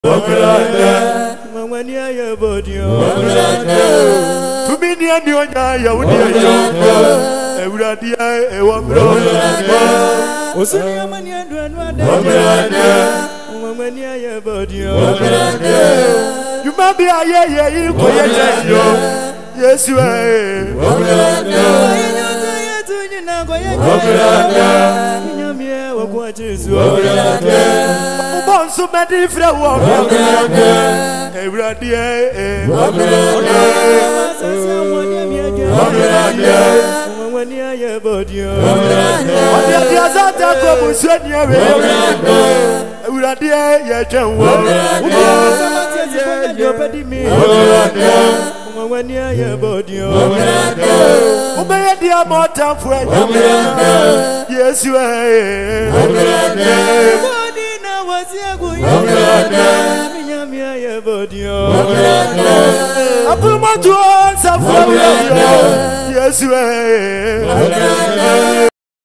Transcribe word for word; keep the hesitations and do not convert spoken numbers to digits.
Mamani ya bodio. To be near the Onya, you would hear Euradia, Ewabro. Osunia Mania, Mamani ya bodio. You might be a year, you could yes, you are. So many friends walk every day. When you are about you, yes, you are. What's your good? Yes, you are.